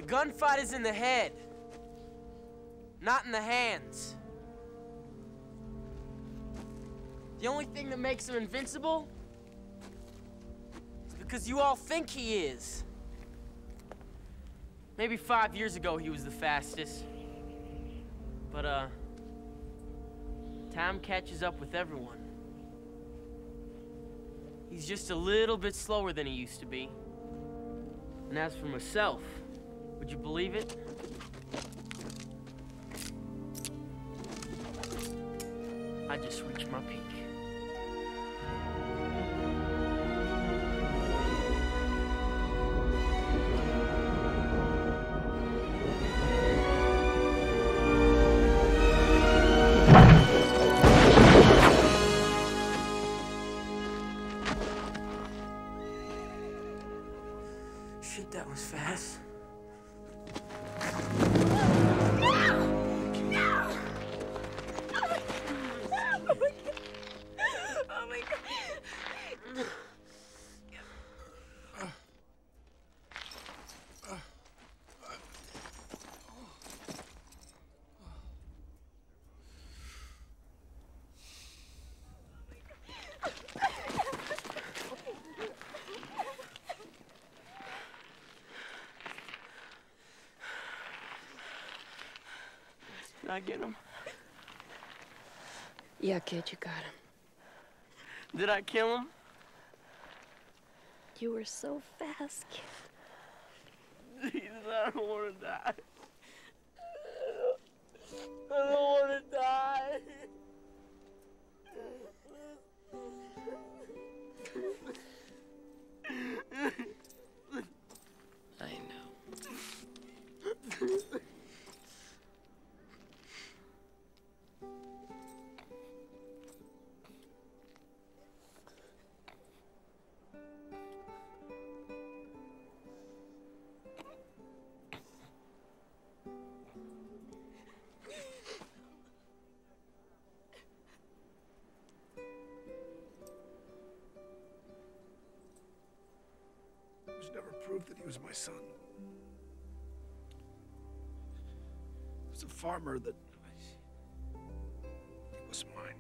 The gunfight is in the head, not in the hands. The only thing that makes him invincible is because you all think he is. Maybe 5 years ago he was the fastest. But, time catches up with everyone. He's just a little bit slower than he used to be. And as for myself, would you believe it? I just reached my peak. Shit, that was fast. Did I get him? Yeah, kid, you got him. Did I kill him? You were so fast, kid. Jesus, I don't want to die. I don't want to die. I know. It was never proved that he was my son. He was a farmer that... he wasn't mine.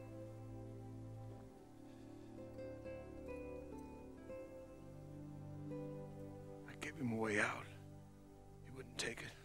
I gave him a way out. He wouldn't take it.